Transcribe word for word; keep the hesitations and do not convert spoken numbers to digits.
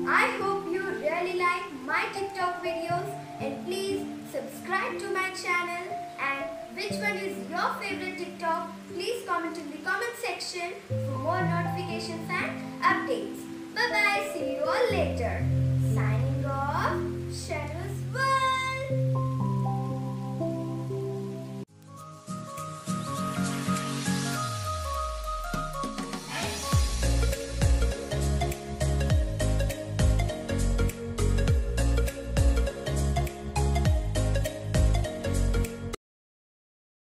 I hope you really like my TikTok videos and please subscribe to my channel. And which one is your favorite TikTok? Please comment in the comment section for more notifications and updates. Bye bye. See you all later.